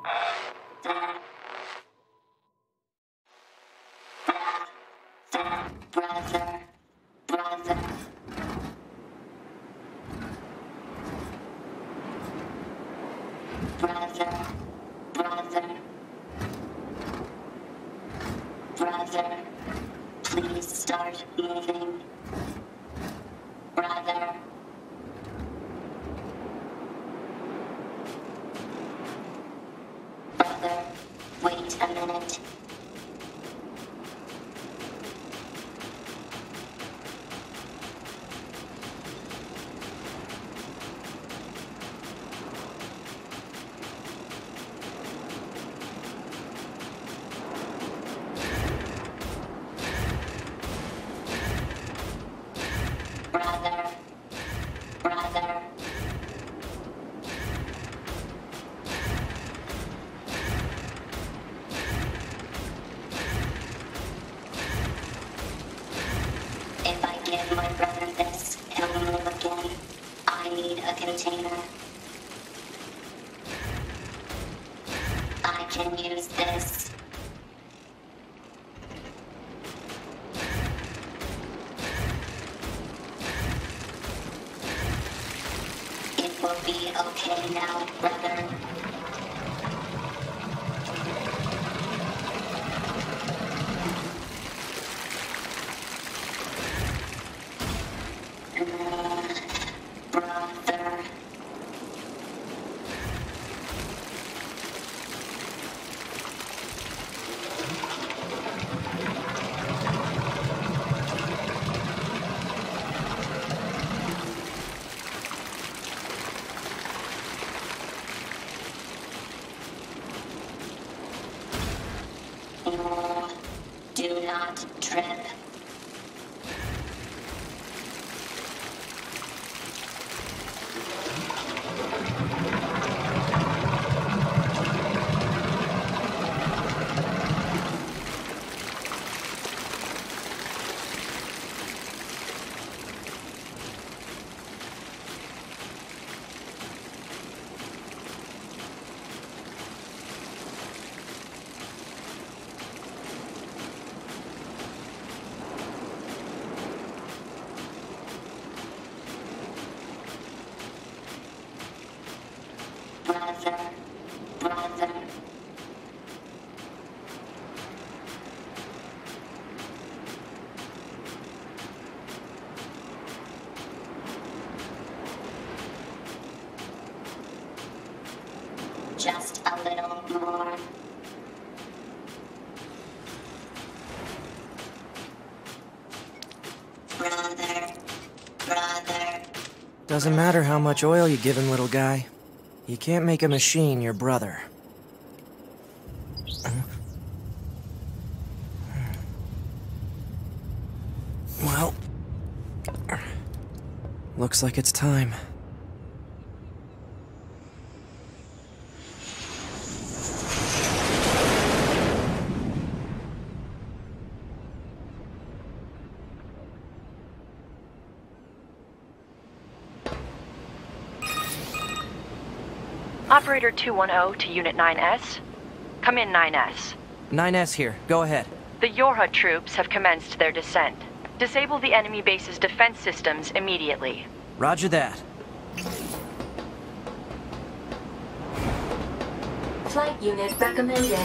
Brother, please start moving. Brother. Brother, wait a minute. Brother. Brother. If I give my brother this, he'll move again. I need a container. I can use this. It will be okay now, brother. Brother. Do not trip. Brother, brother. Just a little more. Brother, brother. Doesn't matter how much oil you give him, little guy. You can't make a machine your brother. Well, looks like it's time. Operator 210 to Unit 9S. Come in, 9S. 9S here. Go ahead. The Yorha troops have commenced their descent. Disable the enemy base's defense systems immediately. Roger that. Flight unit recommended.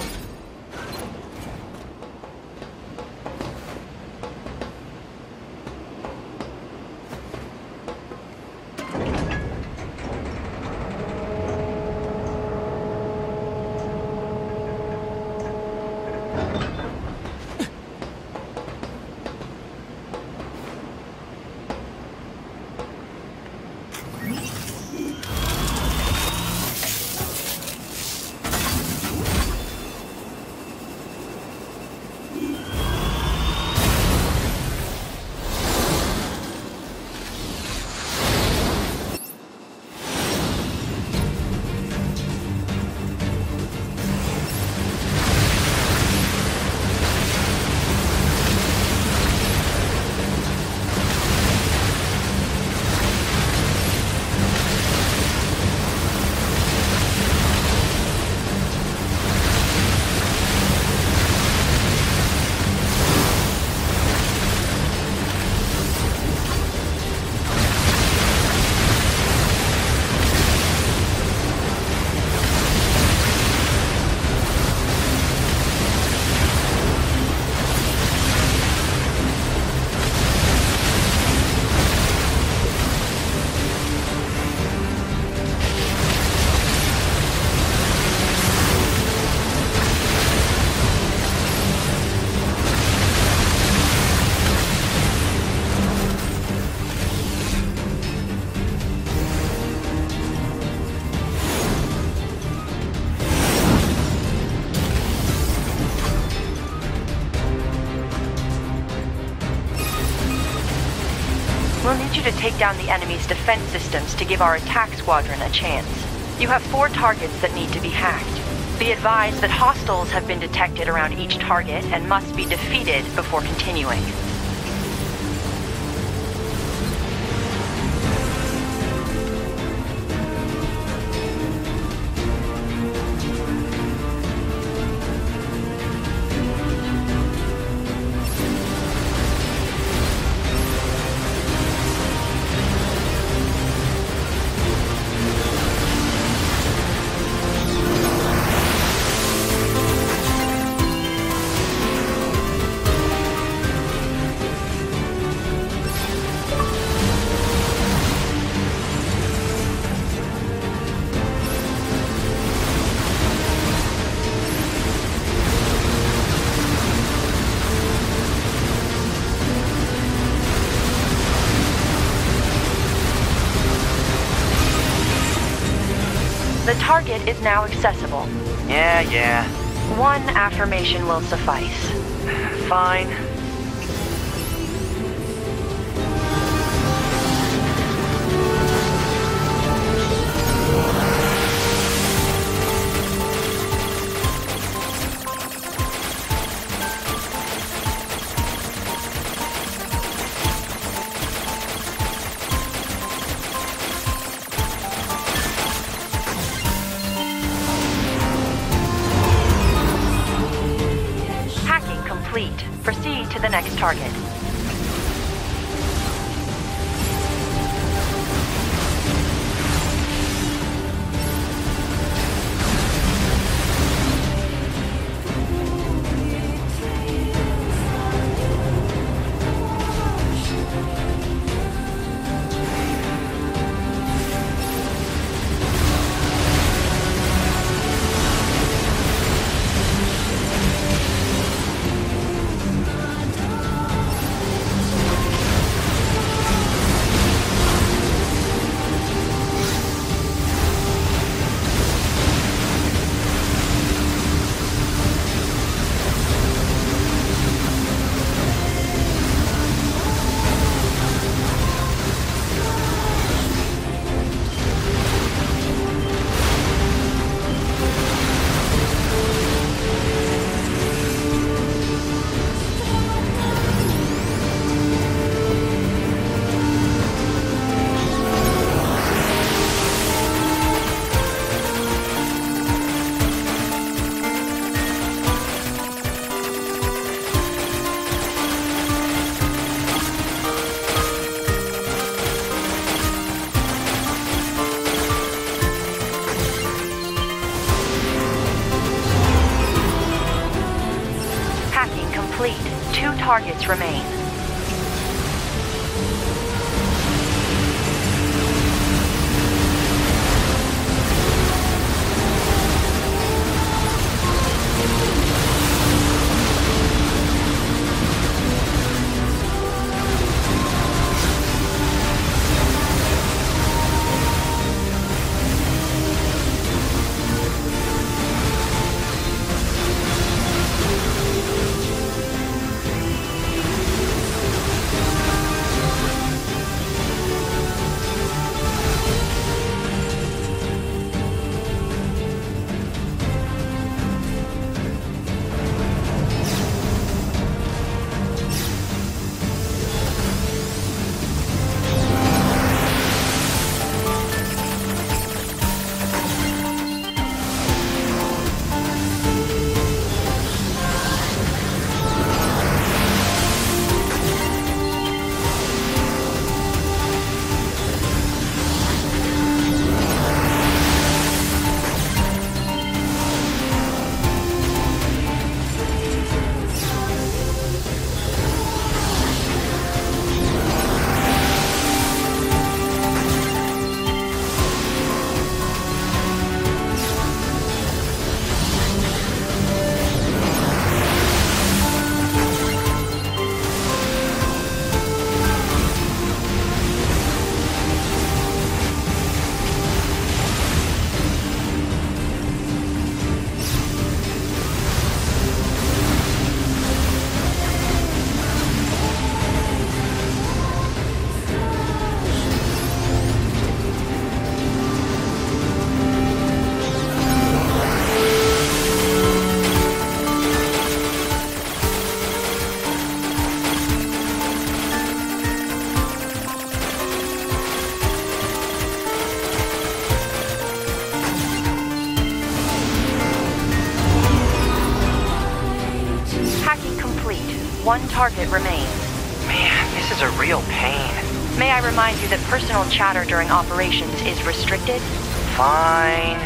to take down the enemy's defense systems to give our attack squadron a chance. You have 4 targets that need to be hacked. Be advised that hostiles have been detected around each target and must be defeated before continuing. The target is now accessible. Yeah. 1 affirmation will suffice. Fine. Complete. Proceed to the next target. Complete. 2 targets remain. one target remains. Man, this is a real pain. May I remind you that personal chatter during operations is restricted? Fine.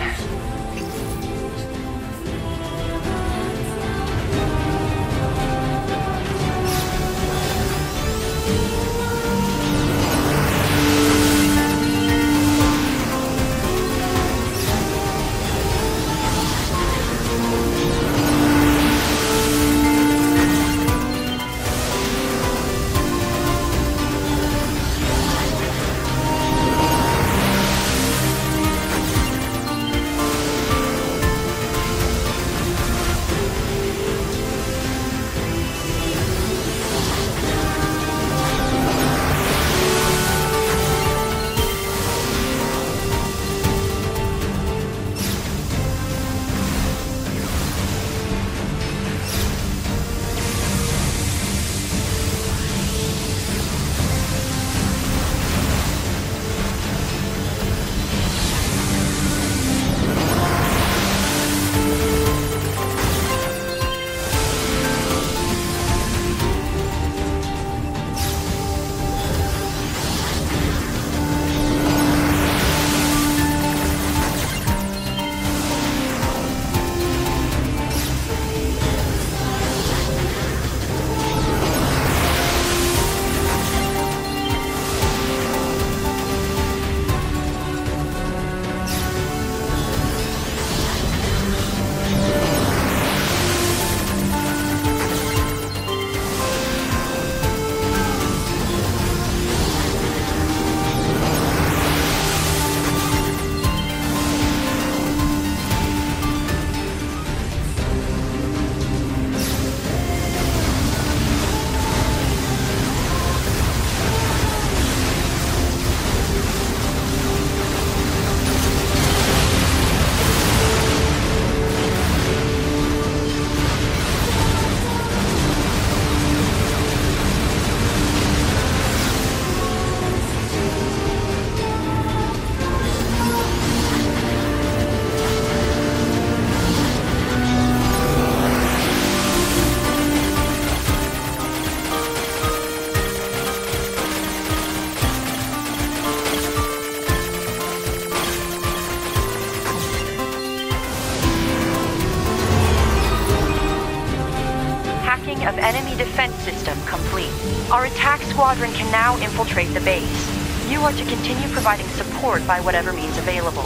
Of enemy defense system complete. Our attack squadron can now infiltrate the base. You are to continue providing support by whatever means available.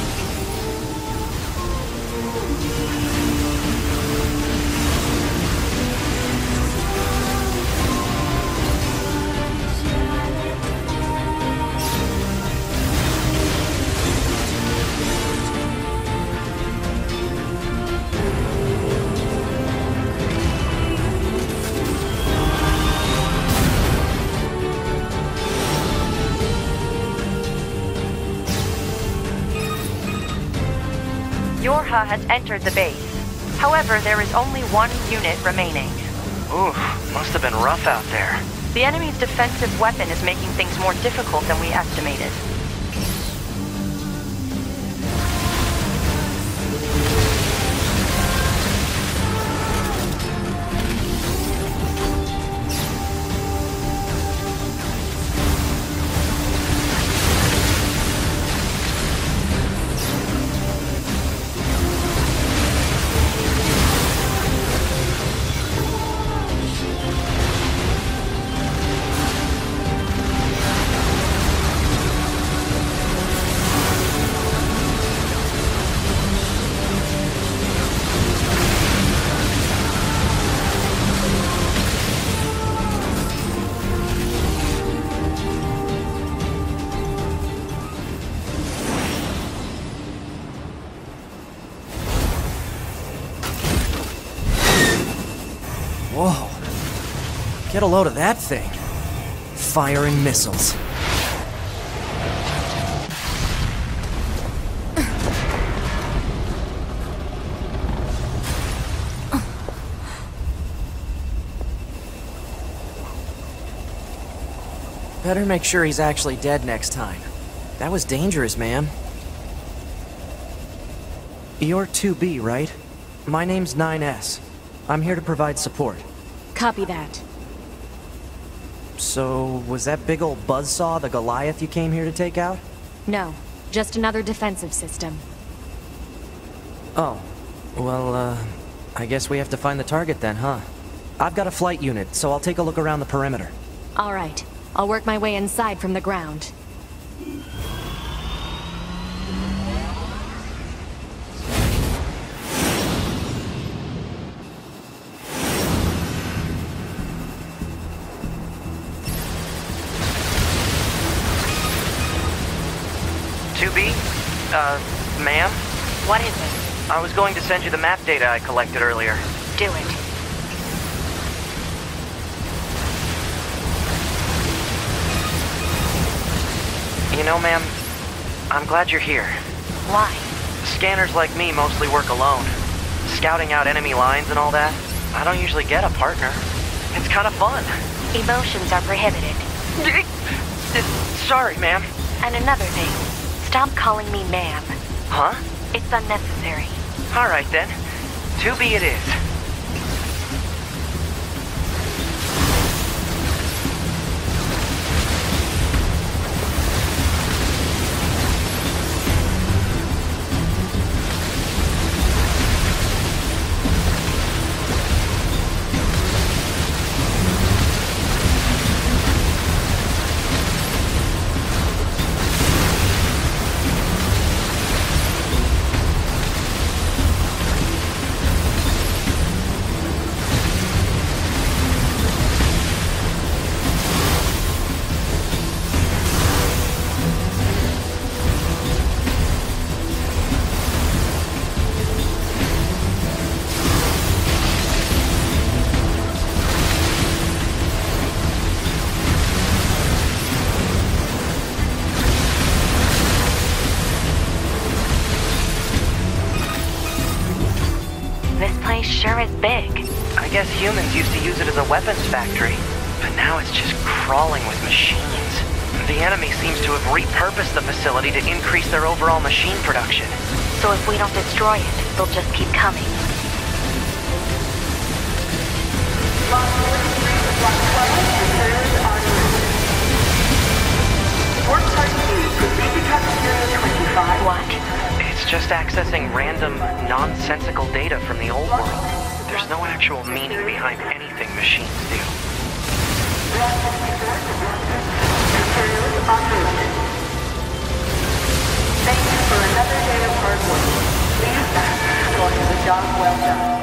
Yorha has entered the base. However, there is only one unit remaining. Oof, must have been rough out there. The enemy's defensive weapon is making things more difficult than we estimated. Whoa. Get a load of that thing. Firing missiles. Better make sure he's actually dead next time. That was dangerous, man. You're 2B, right? My name's 9S. I'm here to provide support. Copy that. So, was that big old buzzsaw the Goliath you came here to take out? No, just another defensive system. Oh. Well, I guess we have to find the target then, huh? I've got a flight unit, so I'll take a look around the perimeter. All right. I'll work my way inside from the ground. Ma'am? What is it? I was going to send you the map data I collected earlier. Do it. You know, ma'am, I'm glad you're here. Why? Scanners like me mostly work alone. Scouting out enemy lines and all that, I don't usually get a partner. It's kind of fun. Emotions are prohibited. Sorry, ma'am. And another thing, stop calling me ma'am. Huh? It's unnecessary. All right, then. 2B it is. Sure is big. I guess humans used to use it as a weapons factory, but now it's just crawling with machines. The enemy seems to have repurposed the facility to increase their overall machine production. So if we don't destroy it, they'll just keep coming. What? It's just accessing random, nonsensical data from the old world. There's no actual meaning behind anything machines do. Thank you for another day of hard work. Please thank for the job well done.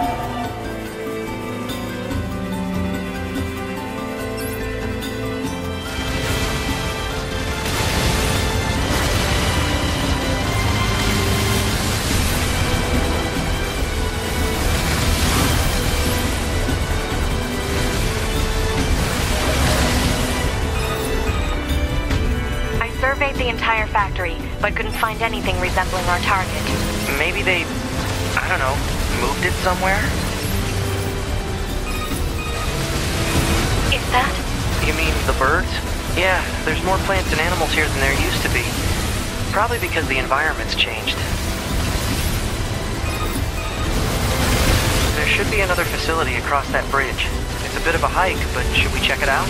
Surveyed the entire factory, but couldn't find anything resembling our target. Maybe they, I don't know, moved it somewhere? Is that? You mean the birds? Yeah, there's more plants and animals here than there used to be. Probably because the environment's changed. There should be another facility across that bridge. It's a bit of a hike, but should we check it out?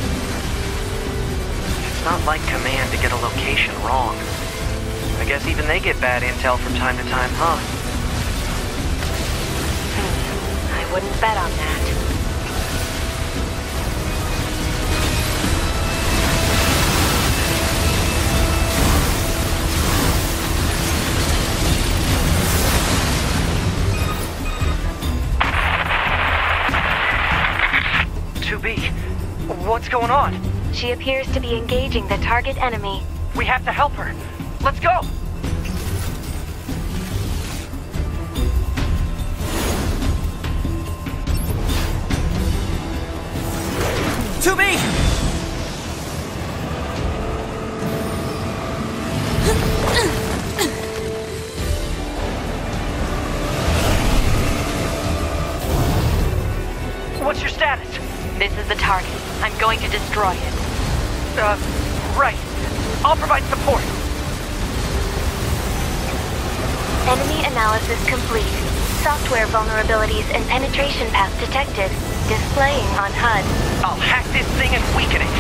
It's not like Command to get a location wrong. I guess even they get bad intel from time to time, huh? I wouldn't bet on that. What's going on? She appears to be engaging the target enemy. We have to help her. Let's go! To me! What's your status? This is the target. I'm going to destroy it. Right. I'll provide support. Enemy analysis complete. Software vulnerabilities and penetration paths detected. Displaying on HUD. I'll hack this thing and weaken it.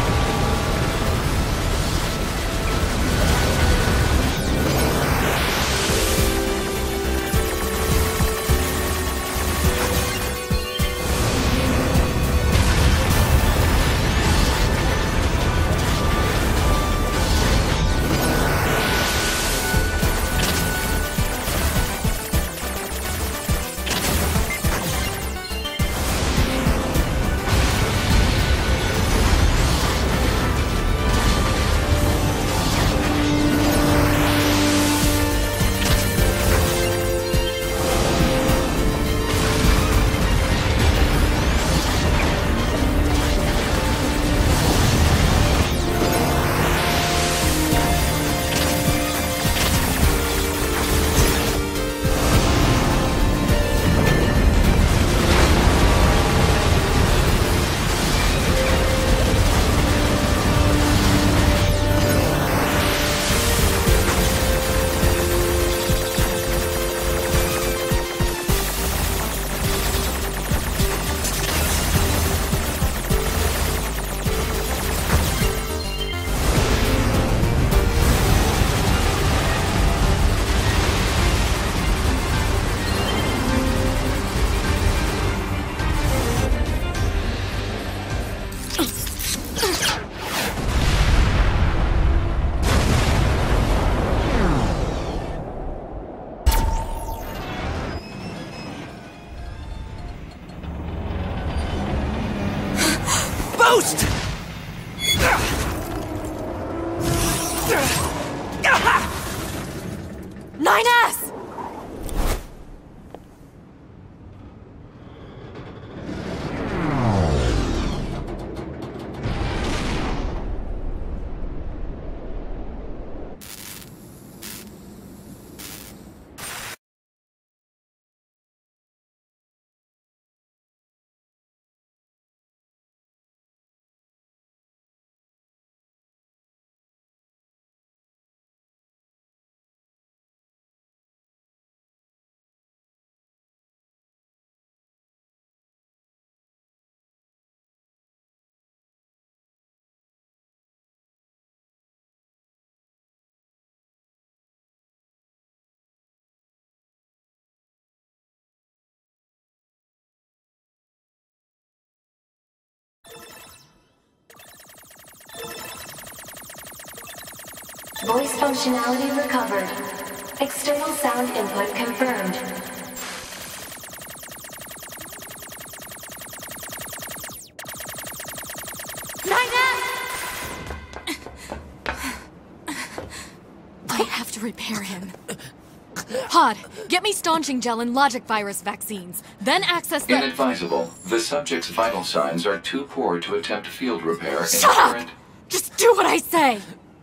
Boost! 9S! Voice functionality recovered. External sound input confirmed. I have to repair him. HUD, get me staunching gel and logic virus vaccines. Then access the— Inadvisable. The subject's vital signs are too poor to attempt field repair in Shut up! current... Just do what I say!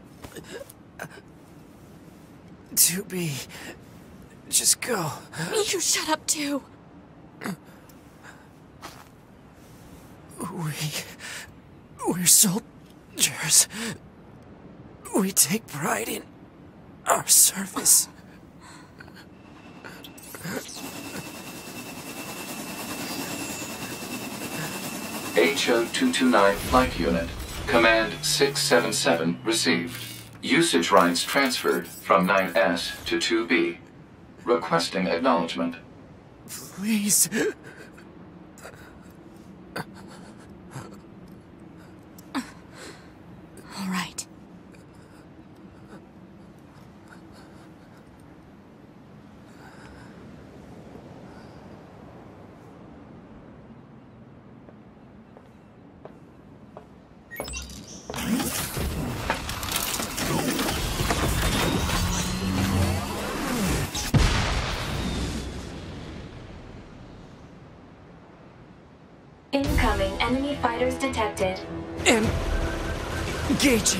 2B. Just go. You shut up too. We're soldiers. We take pride in our service. HO-229 Flight Unit. Command 677 received. Usage rights transferred from 9S to 2B. Requesting acknowledgement. Please. All right. Incoming enemy fighters detected. Engaging.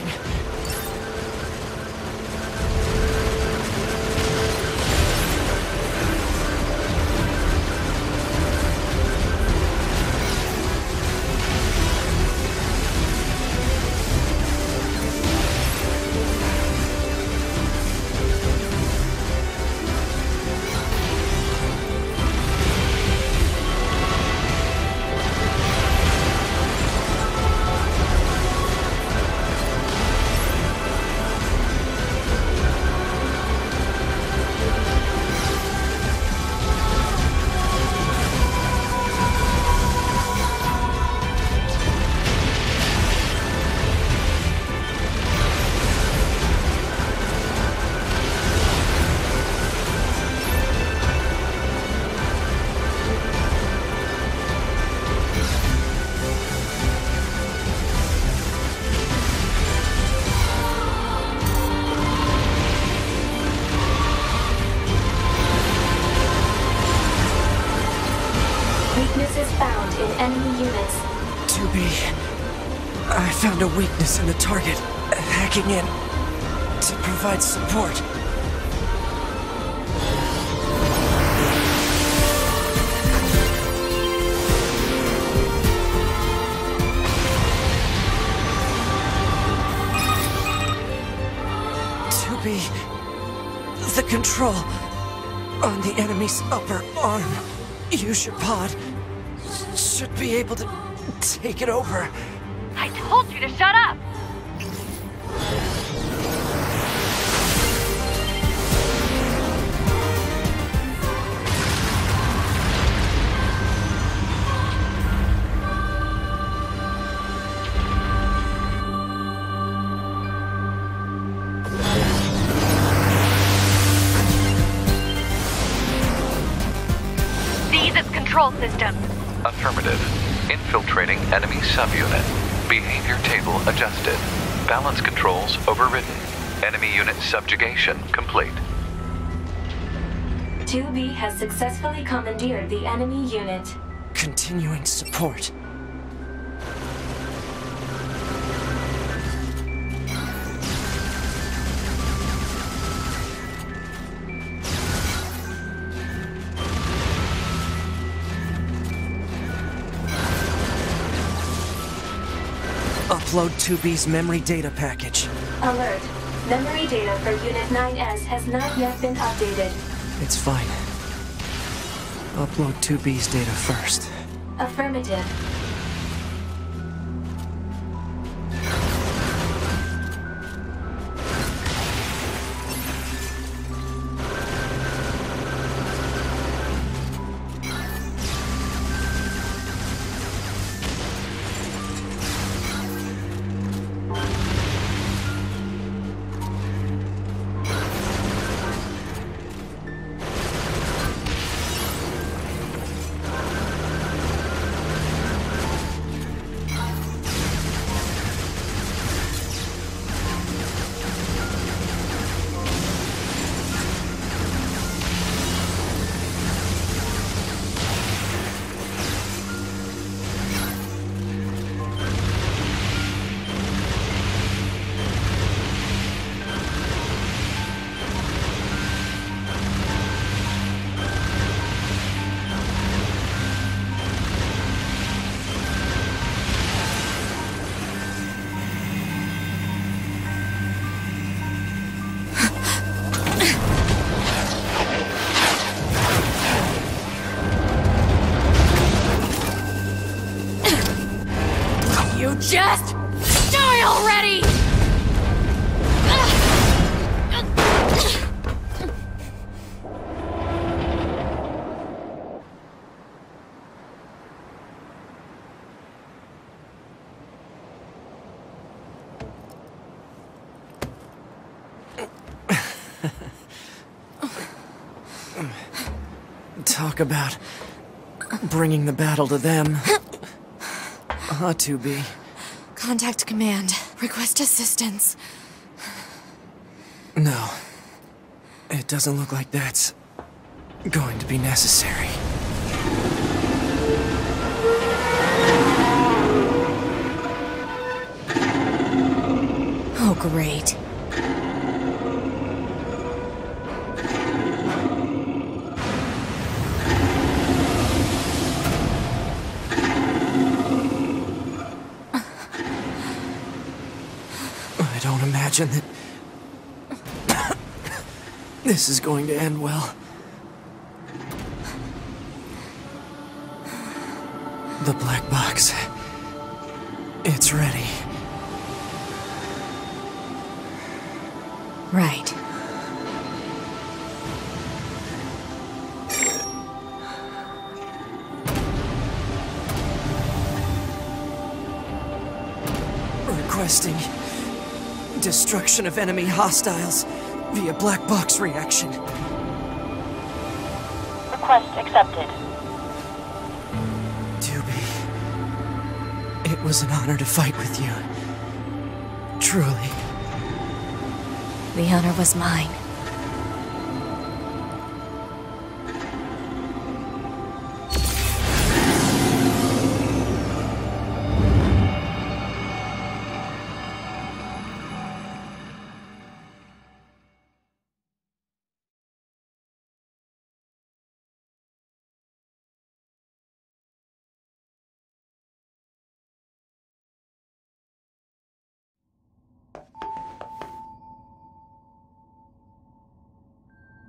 Weaknesses found in enemy units. 2B. I found a weakness in the target. Hacking in to provide support. The control on the enemy's upper arm. Use your pod. Should be able to take it over. I told you to shut up! Control system. Affirmative. Infiltrating enemy subunit. Behavior table adjusted. Balance controls overridden. Enemy unit subjugation complete. 2B has successfully commandeered the enemy unit. Continuing support. Upload 2B's memory data package. Alert. Memory data for Unit 9S has not yet been updated. It's fine. Upload 2B's data first. Affirmative. Just die already! Talk about bringing the battle to them. 2B. Contact command. Request assistance. No. It doesn't look like that's going to be necessary. Oh, great. I don't imagine that this is going to end well. The black box. It's ready. Right. Requesting destruction of enemy hostiles via black box reaction. Request accepted. 2B. It was an honor to fight with you. Truly. The honor was mine.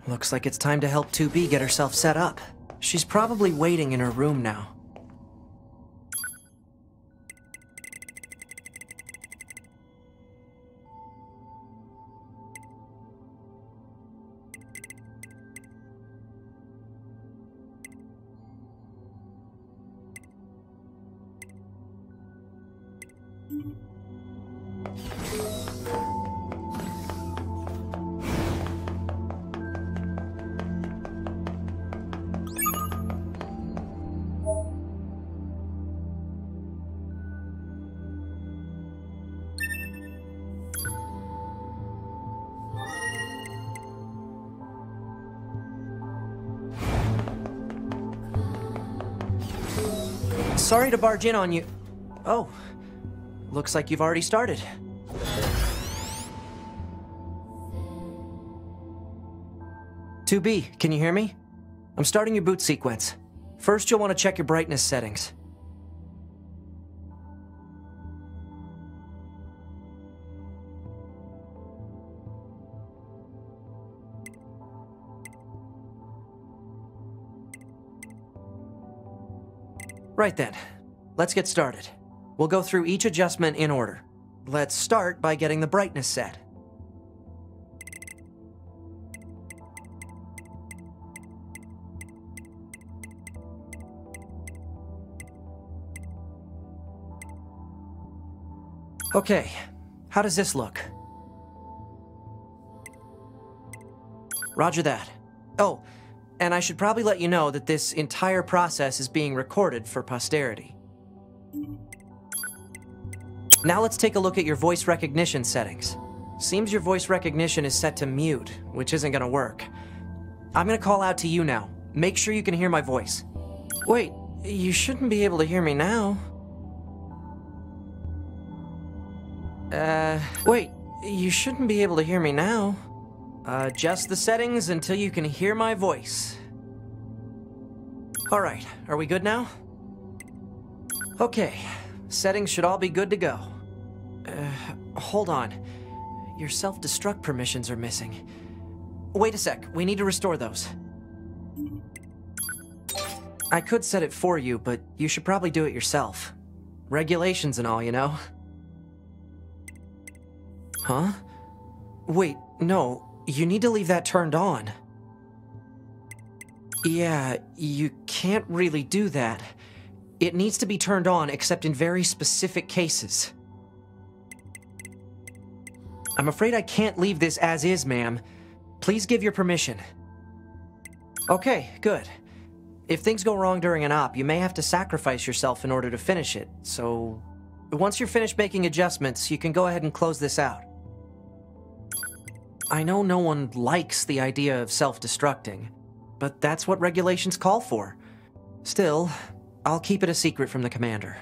Looks like it's time to help 2B get herself set up. She's probably waiting in her room now. Sorry to barge in on you. Oh, looks like you've already started. Two B, can you hear me? I'm starting your boot sequence. First, you'll want to check your brightness settings. Right then, let's get started. We'll go through each adjustment in order. Let's start by getting the brightness set. Okay, how does this look? Roger that. Oh, and I should probably let you know that this entire process is being recorded for posterity. Now let's take a look at your voice recognition settings. Seems your voice recognition is set to mute, which isn't gonna work. I'm gonna call out to you now. Make sure you can hear my voice. Wait, you shouldn't be able to hear me now. Wait, you shouldn't be able to hear me now. Adjust the settings until you can hear my voice. Alright, are we good now? Okay, settings should all be good to go. Hold on. Your self-destruct permissions are missing. Wait a sec, we need to restore those. I could set it for you, but you should probably do it yourself. Regulations and all, you know? Huh? Wait, no. You need to leave that turned on. Yeah, you can't really do that. It needs to be turned on except in very specific cases. I'm afraid I can't leave this as is, ma'am. Please give your permission. Okay, good. If things go wrong during an op, you may have to sacrifice yourself in order to finish it, so... Once you're finished making adjustments, you can go ahead and close this out. I know no one likes the idea of self-destructing, but that's what regulations call for. Still, I'll keep it a secret from the commander.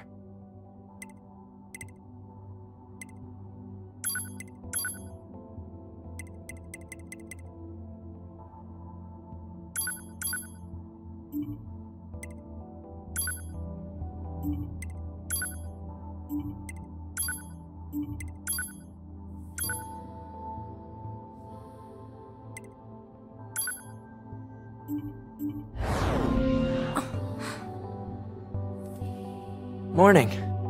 Morning.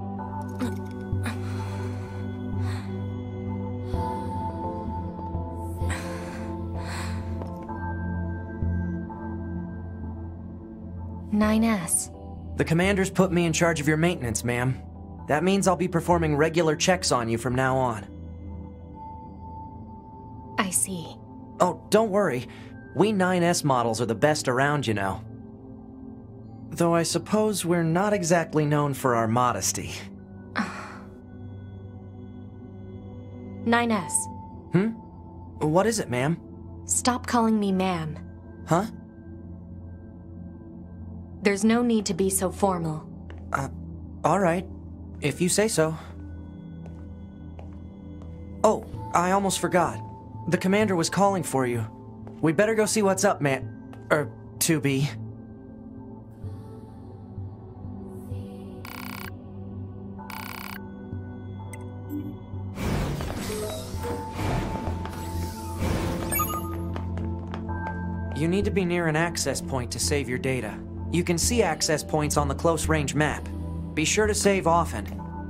S. The commander's put me in charge of your maintenance, ma'am. That means I'll be performing regular checks on you from now on. I see. Oh, don't worry. We 9S models are the best around, you know. Though I suppose we're not exactly known for our modesty. 9S. What is it, ma'am? Stop calling me ma'am. Huh? There's no need to be so formal. Alright. If you say so. Oh, I almost forgot. The commander was calling for you. We'd better go see what's up, man. 2B. You need to be near an access point to save your data. You can see access points on the close-range map. Be sure to save often.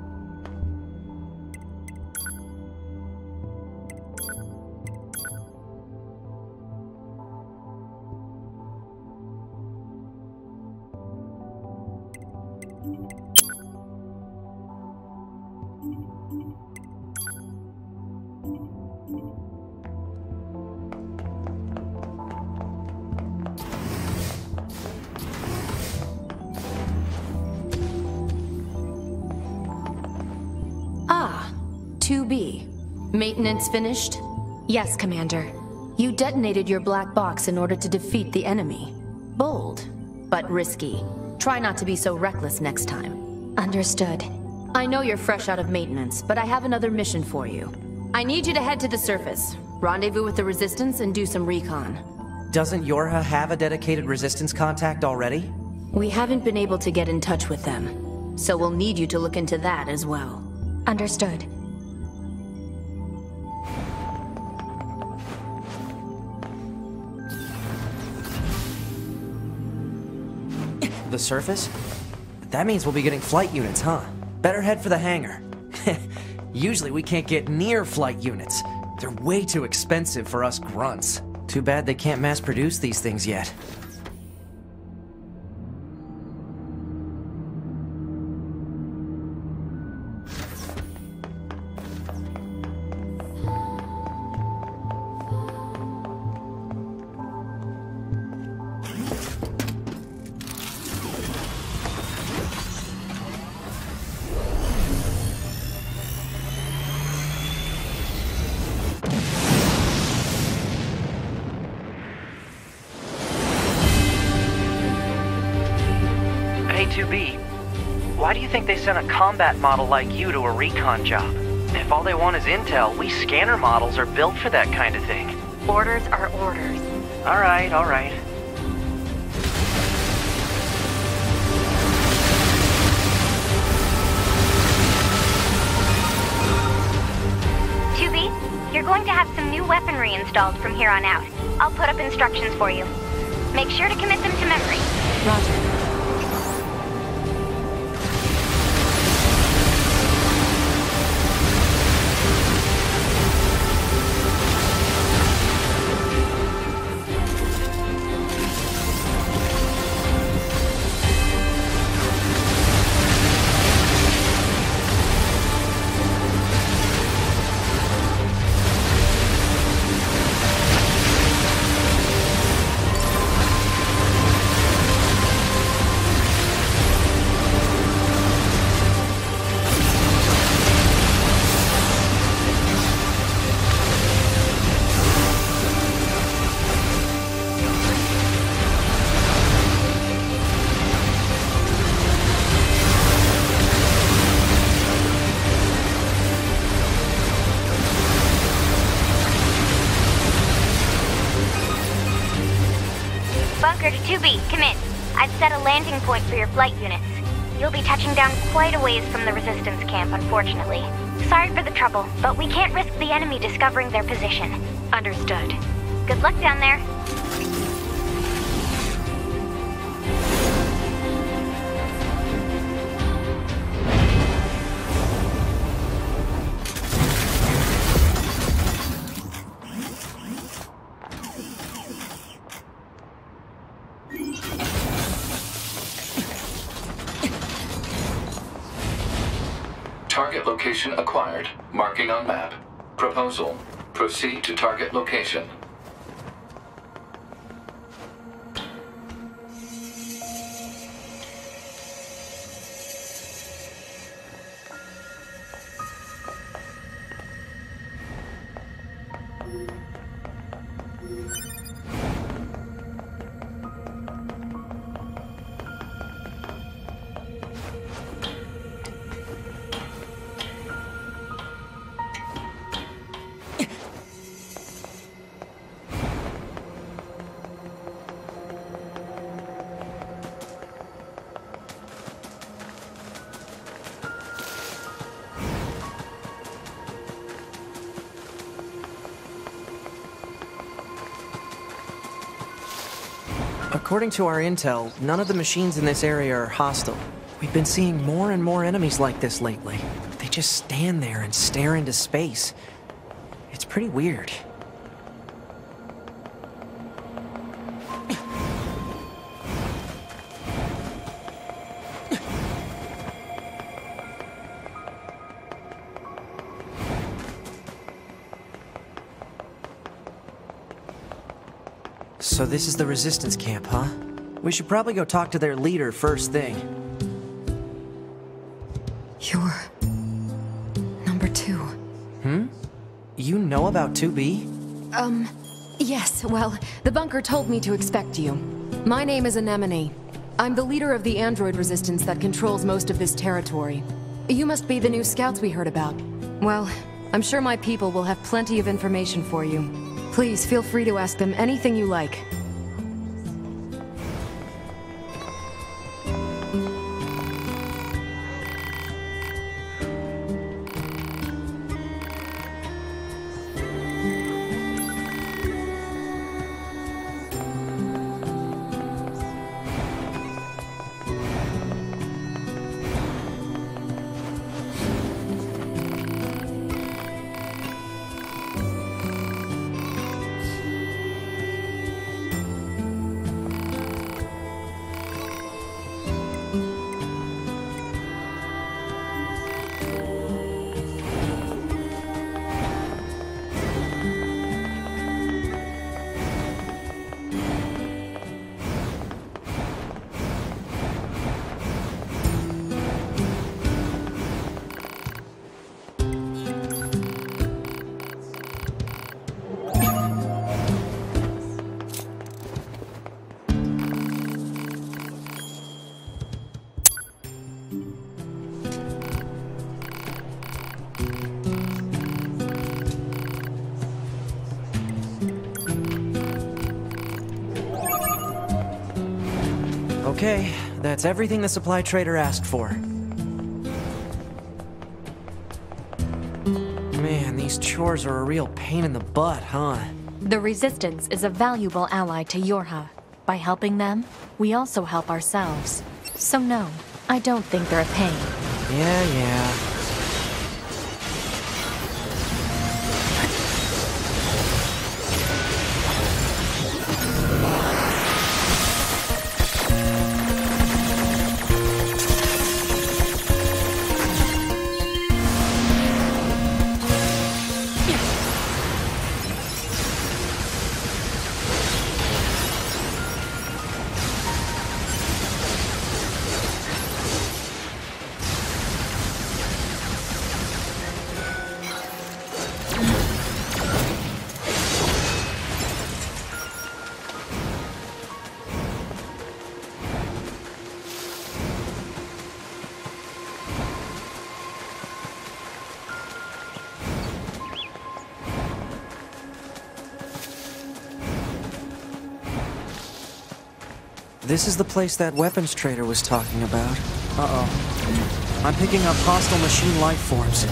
Ah, 2B. Maintenance finished? Yes, Commander. You detonated your black box in order to defeat the enemy. Bold, but risky. Try not to be so reckless next time. Understood. I know you're fresh out of maintenance, but I have another mission for you. I need you to head to the surface, rendezvous with the Resistance, and do some recon. Doesn't Yorha have a dedicated Resistance contact already? We haven't been able to get in touch with them, so we'll need you to look into that as well. Understood. The surface? That means we'll be getting flight units, huh? Better head for the hangar. Usually we can't get near flight units. They're way too expensive for us grunts. Too bad they can't mass produce these things yet. A2B, why do you think they sent a combat model like you to a recon job? If all they want is intel, we scanner models are built for that kind of thing. Orders are orders. Alright, alright. You're going to have some new weaponry installed from here on out. I'll put up instructions for you. Make sure to commit them to memory. Roger. Bunker to 2B, come in. I've set a landing point for your flight units. You'll be touching down quite a ways from the Resistance camp, unfortunately. Sorry for the trouble, but we can't risk the enemy discovering their position. Understood. Good luck down there. Target location acquired. Marking on map. Proposal. Proceed to target location. According to our intel, none of the machines in this area are hostile. We've been seeing more and more enemies like this lately. They just stand there and stare into space. It's pretty weird. So this is the Resistance camp, huh? We should probably go talk to their leader first thing. You're... number 2. You know about 2B? Yes, well, the bunker told me to expect you. My name is Anemone. I'm the leader of the android resistance that controls most of this territory. You must be the new scouts we heard about. Well, I'm sure my people will have plenty of information for you. Please feel free to ask them anything you like. Okay, that's everything the supply trader asked for. Man, these chores are a real pain in the butt, huh? The Resistance is a valuable ally to Yorha. By helping them, we also help ourselves. So no, I don't think they're a pain. Yeah. This is the place that weapons trader was talking about. Uh-oh. I'm picking up hostile machine life forms.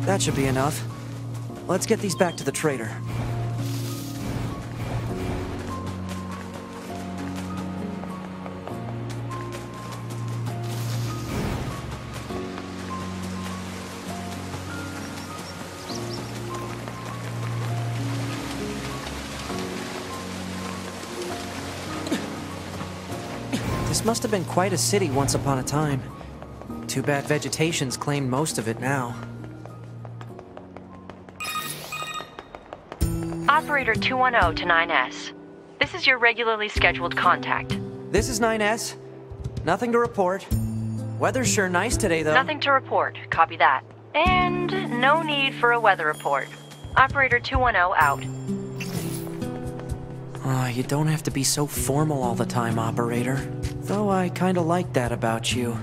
That should be enough. Let's get these back to the trader. This must have been quite a city once upon a time. Too bad vegetation's claimed most of it now. Operator 210 to 9S. This is your regularly scheduled contact. This is 9S. Nothing to report. Weather's sure nice today, though. Nothing to report. Copy that. And no need for a weather report. Operator 210 out. Oh, you don't have to be so formal all the time, Operator. Though I kinda like that about you.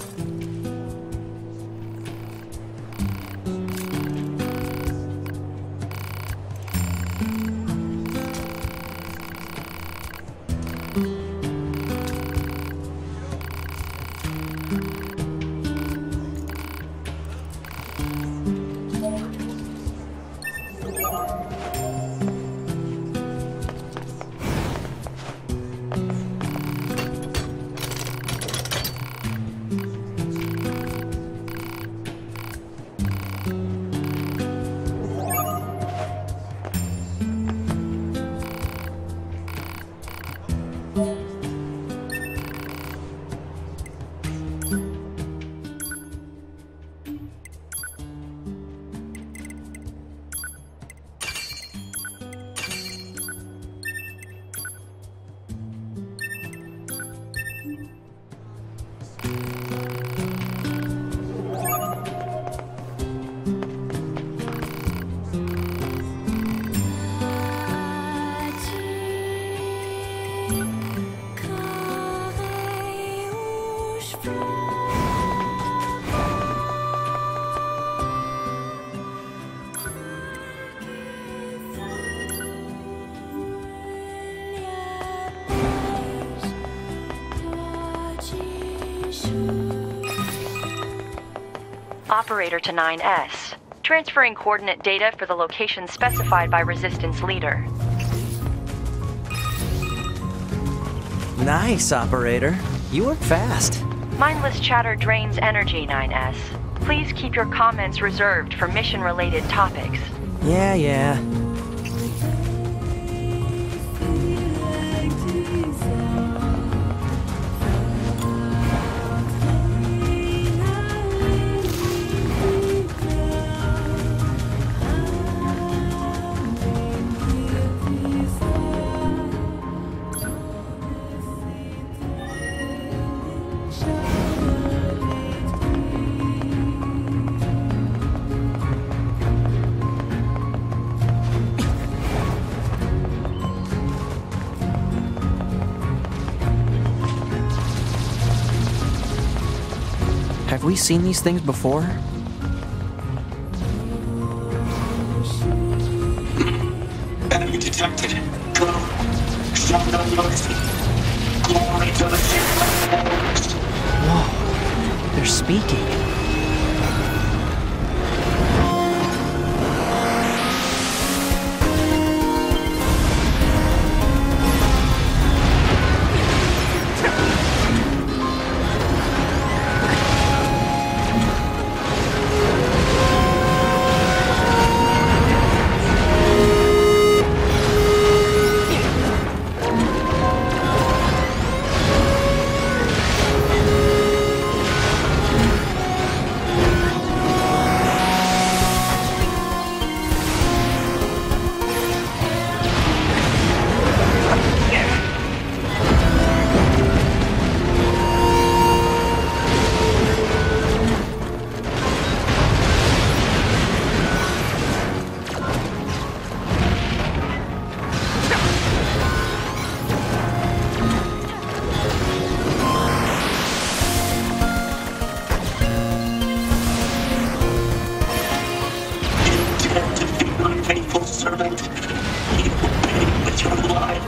Operator to 9S. Transferring coordinate data for the location specified by Resistance Leader. Nice, Operator. You work fast. Mindless chatter drains energy, 9S. Please keep your comments reserved for mission-related topics. Yeah. Have we seen these things before? Enemy detected. Go. Show no mercy. Glory to the Sith. Whoa. They're speaking. servant. You will pay with your life.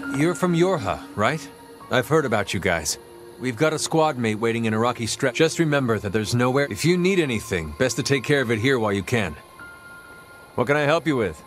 You're from Yorha, right? I've heard about you guys. We've got a squad mate waiting in a rocky stretch. Just remember that there's nowhere... If you need anything, best to take care of it here while you can. What can I help you with?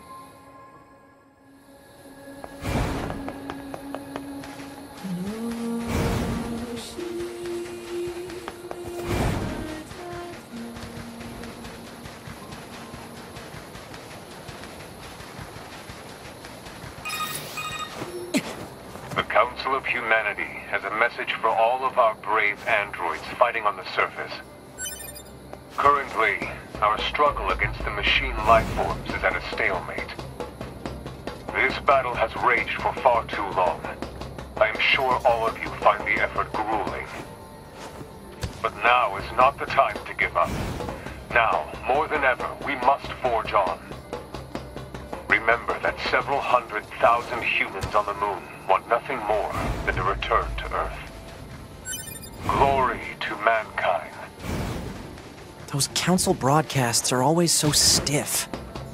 Council of Humanity has a message for all of our brave androids fighting on the surface. Currently, our struggle against the machine life forms is at a stalemate. This battle has raged for far too long. I am sure all of you find the effort grueling. But now is not the time to give up. Now, more than ever, we must forge on. Remember that several 100,000 humans on the moon want nothing more than to return to Earth. Glory to mankind. Those council broadcasts are always so stiff.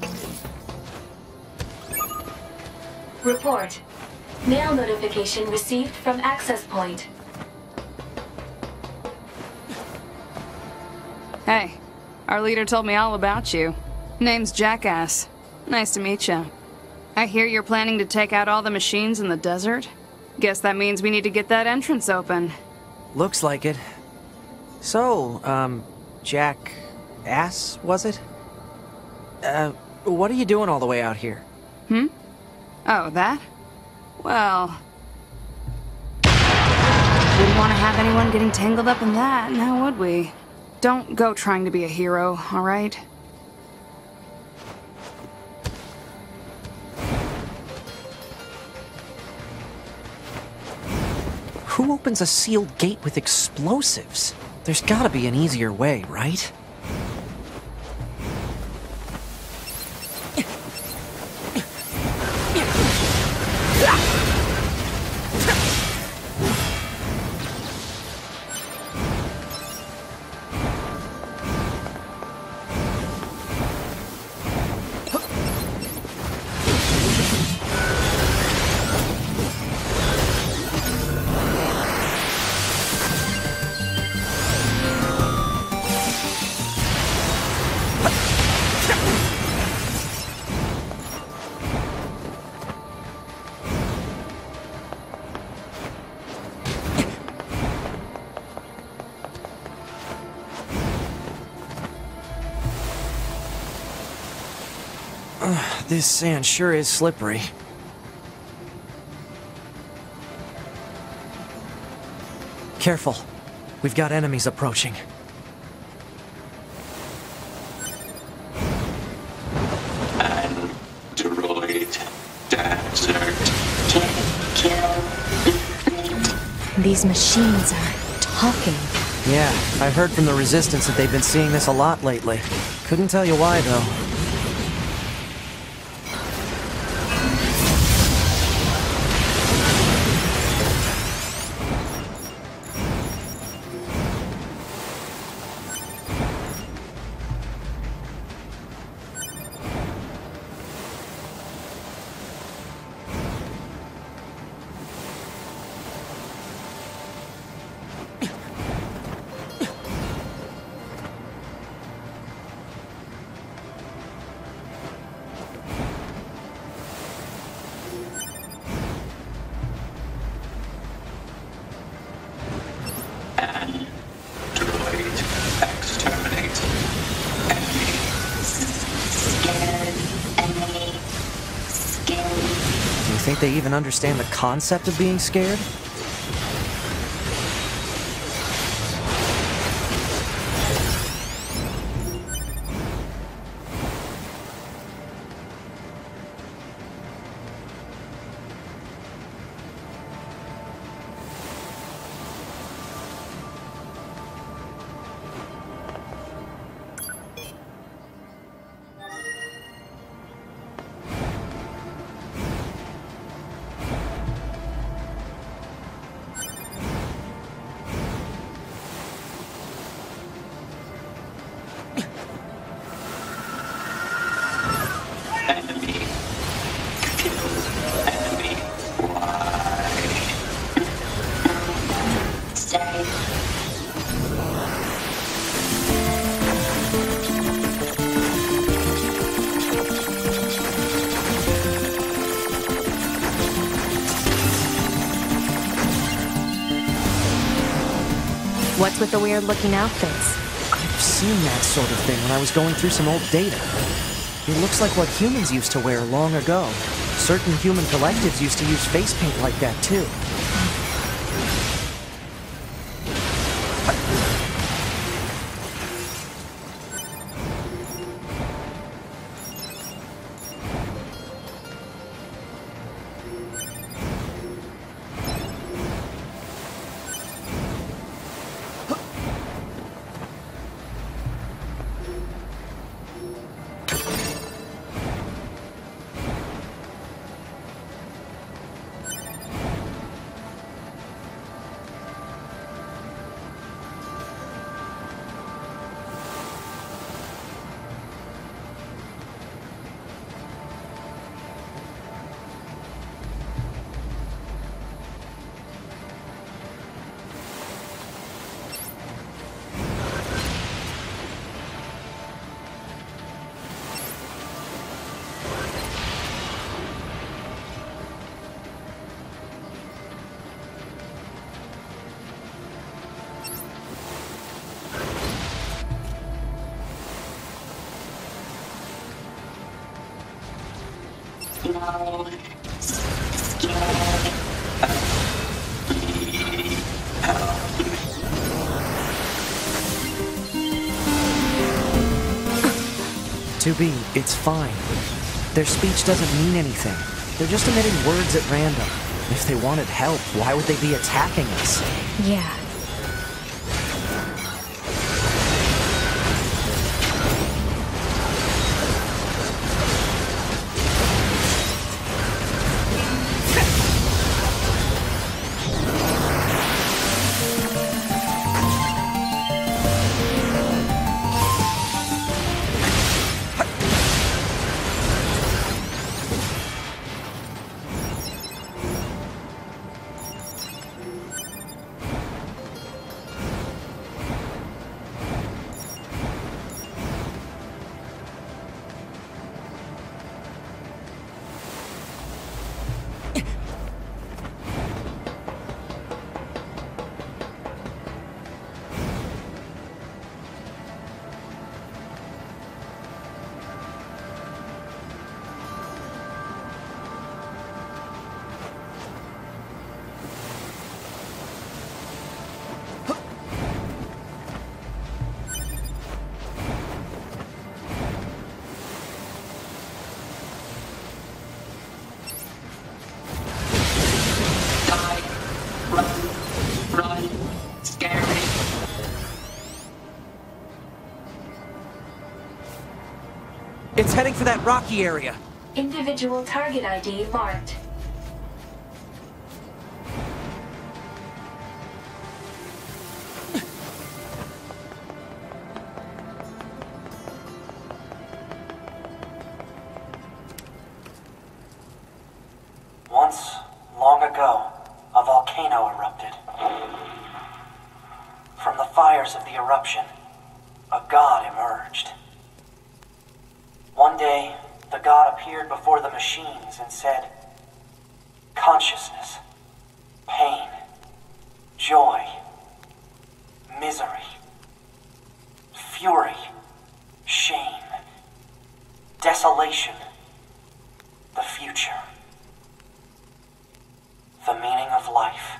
Report. Mail notification received from access point. Hey, our leader told me all about you. Name's Jackass. Nice to meet you. I hear you're planning to take out all the machines in the desert? Guess that means we need to get that entrance open. Looks like it. So, Jackass, was it? What are you doing all the way out here? Oh, that? Well... wouldn't want to have anyone getting tangled up in that, now would we? Don't go trying to be a hero, alright? Who opens a sealed gate with explosives? There's gotta be an easier way, right? This sand sure is slippery. Careful. We've got enemies approaching. Android desert. These machines are talking. Yeah, I've heard from the Resistance that they've been seeing this a lot lately. Couldn't tell you why, though. Think they even understand the concept of being scared? What's with the weird-looking outfits? I've seen that sort of thing when I was going through some old data. It looks like what humans used to wear long ago. Certain human collectives used to use face paint like that, too. No. Scared. 2B, it's fine. Their speech doesn't mean anything. They're just emitting words at random. If they wanted help, why would they be attacking us? Yeah. It's heading for that rocky area. Individual target ID marked. Once, long ago, a volcano erupted. From the fires of the eruption, a god emerged. One day, the god appeared before the machines and said, "Consciousness, pain, joy, misery, fury, shame, desolation, the future, the meaning of life."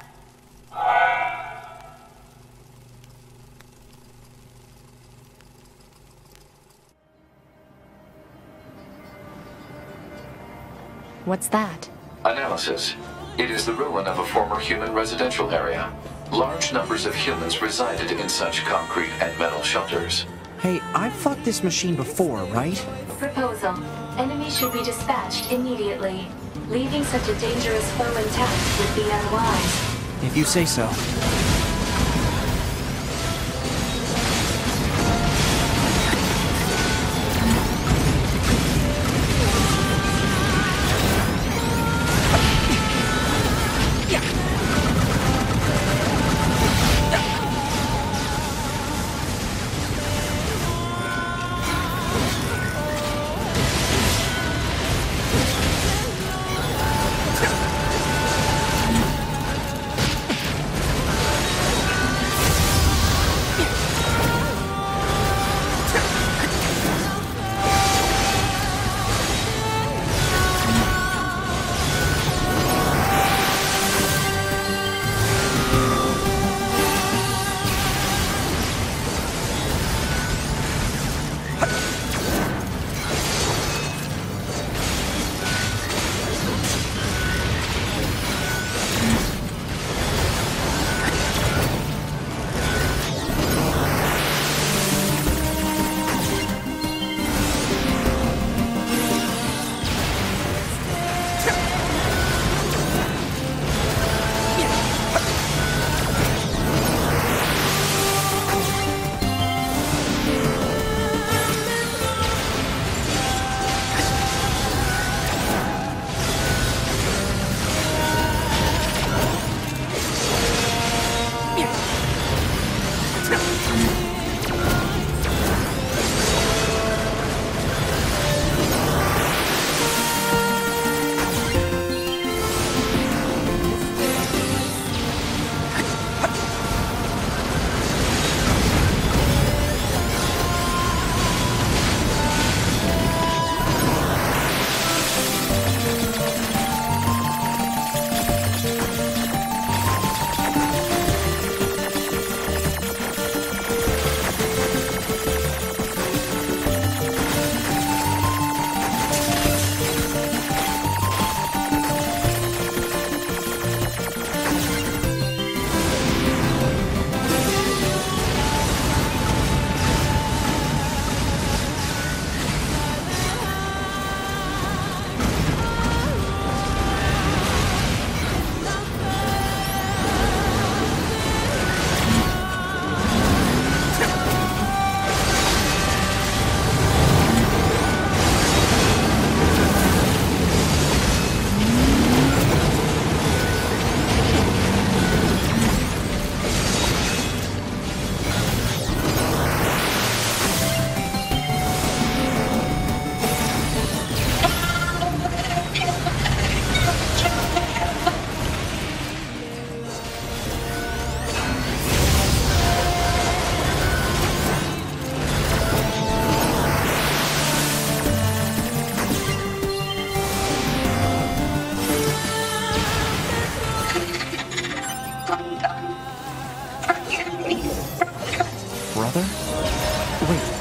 What's that? Analysis. It is the ruin of a former human residential area. Large numbers of humans resided in such concrete and metal shelters. Hey, I've fought this machine before, right? Proposal. Enemy should be dispatched immediately. Leaving such a dangerous foe intact would be unwise. If you say so.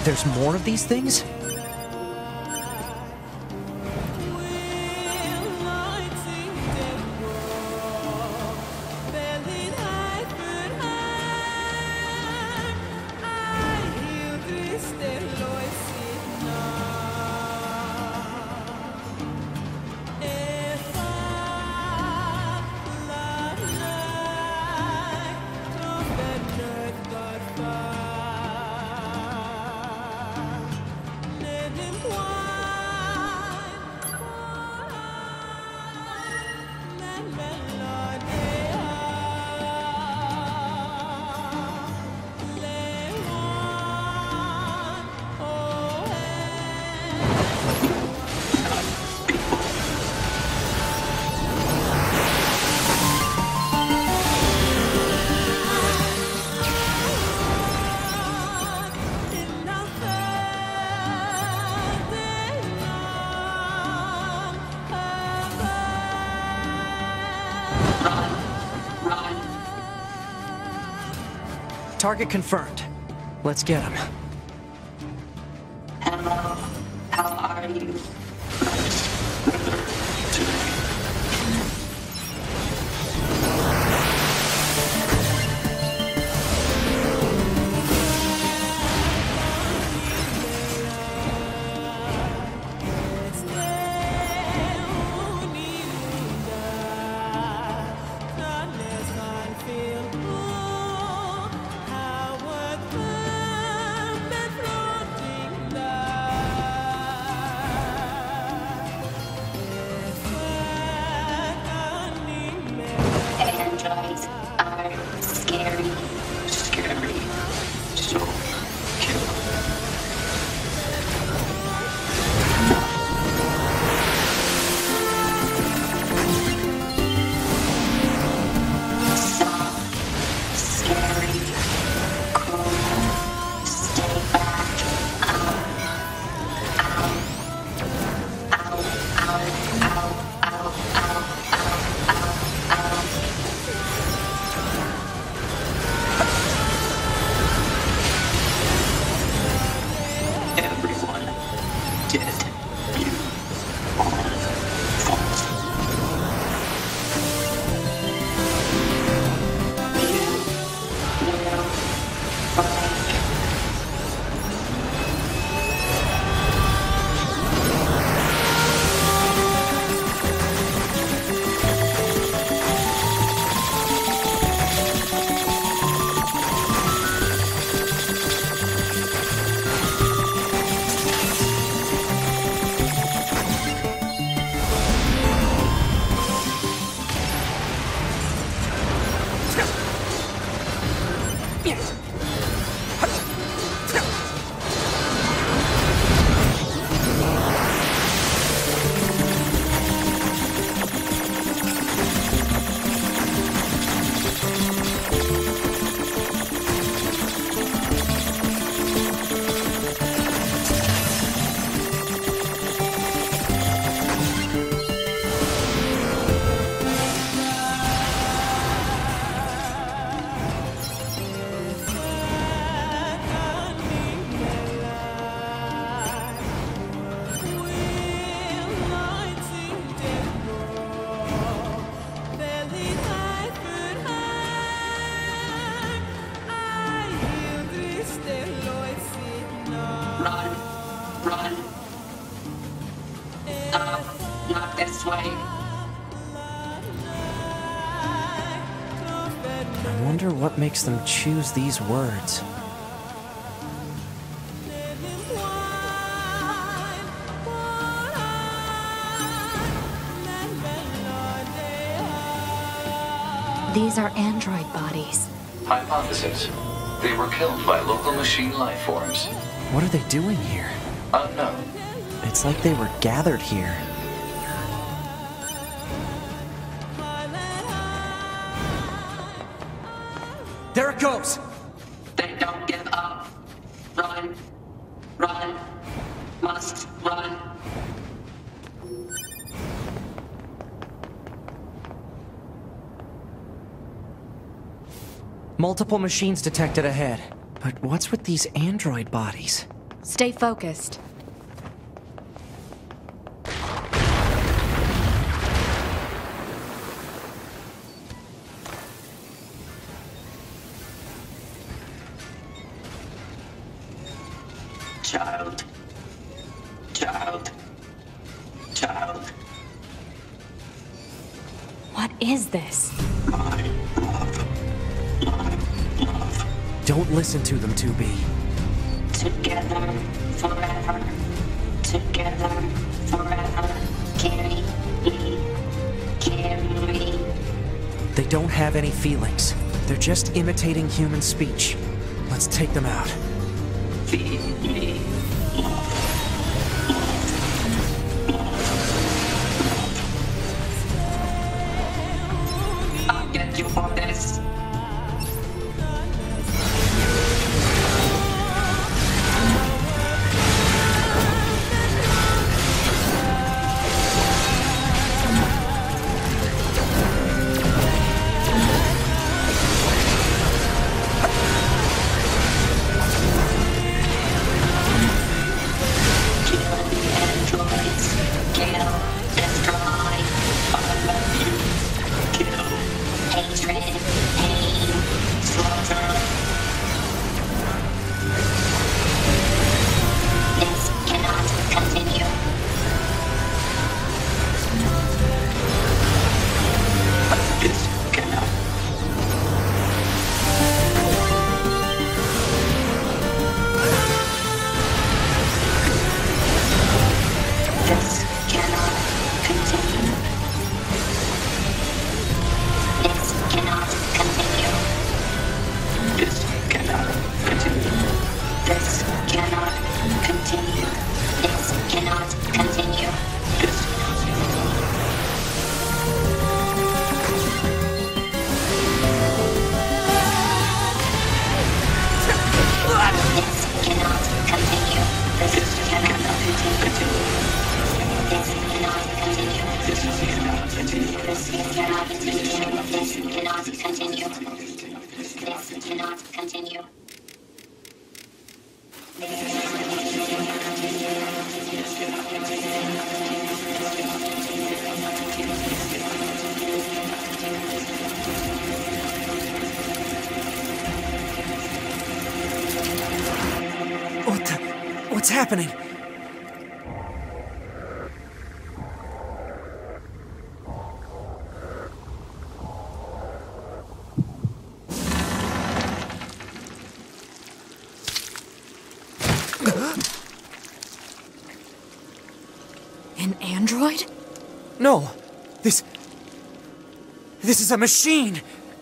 There's more of these things? Target confirmed. Let's get him. Hello, how are you? Androids are scary. Scary. So killer. Soft, scary, cold. Stay back. Ow. Ow. Ow. Ow. Ow. Ow. Ow. Ow. Everyone dead. You are false. Run. Run. Not this way. I wonder what makes them choose these words. These are android bodies. Hypothesis. They were killed by local machine life forms. What are they doing here? Unknown. It's like they were gathered here. There it goes! They don't give up. Run. Run. Must run. Multiple machines detected ahead. But what's with these android bodies? Stay focused. Child. Child. Child. What is this? My love. My love. Don't listen to them, 2B. Together forever. Together forever. Carry me. Carry me. They don't have any feelings. They're just imitating human speech. Let's take them out. Feed me. Love. I'll get you for this. What's happening? An android? No! This is a machine!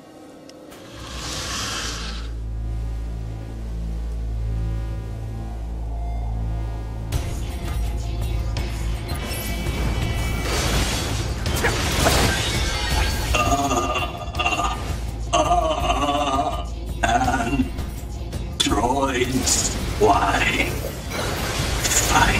Androids. Why? Fight.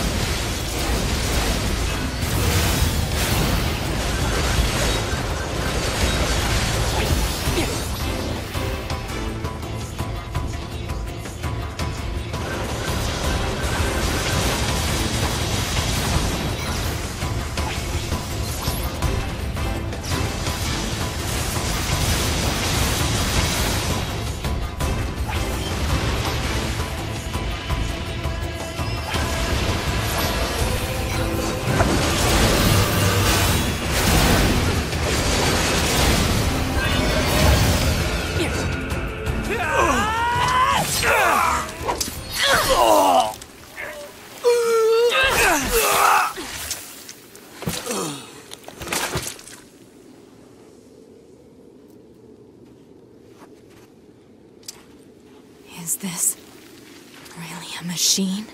Is this really a machine?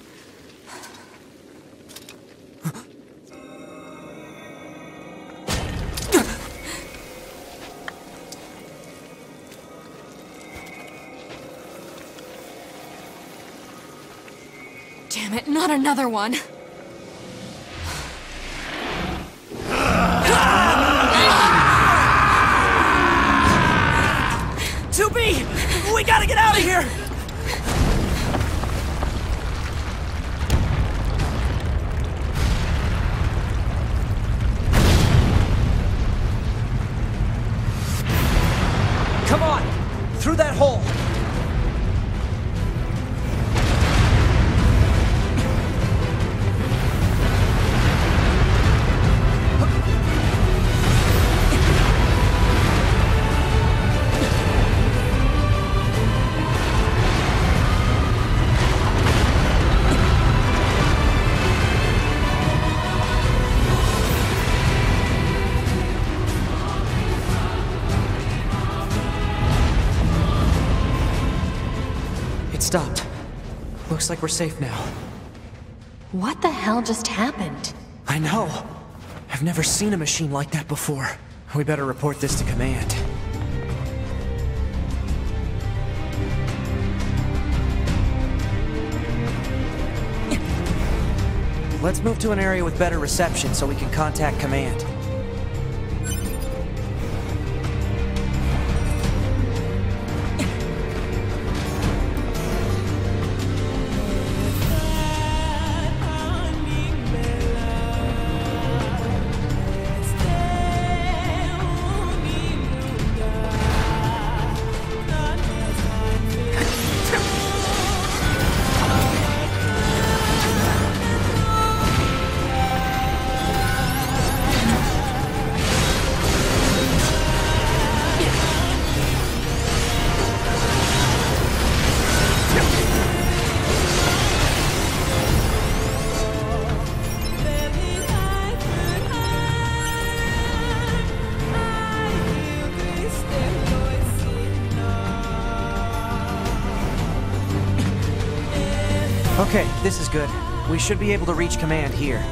Damn it, not another one! 2B! We gotta get out of here! stopped. Looks like we're safe now. What the hell just happened? I know. I've never seen a machine like that before. We better report this to command. Let's move to an area with better reception so we can contact command. Okay, this is good. We should be able to reach command here.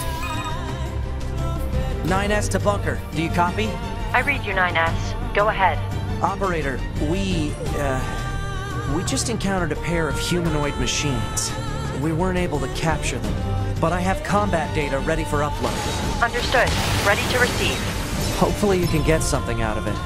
9S to bunker. Do you copy? I read you, 9S. Go ahead. Operator, we just encountered a pair of humanoid machines. We weren't able to capture them, but I have combat data ready for upload. Understood. Ready to receive. Hopefully you can get something out of it.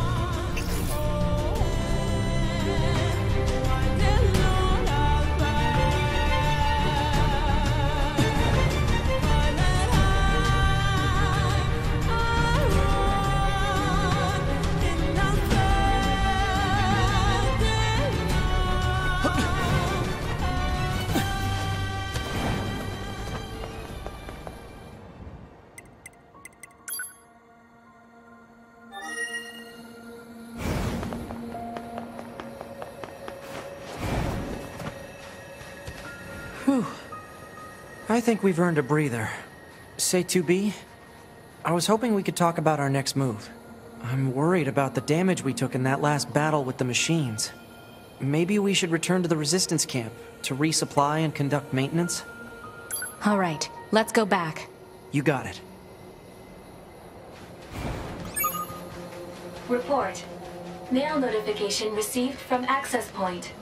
Whew. I think we've earned a breather. Say 2B? I was hoping we could talk about our next move. I'm worried about the damage we took in that last battle with the machines. Maybe we should return to the resistance camp to resupply and conduct maintenance? All right, let's go back. You got it. Report. Mail notification received from access point.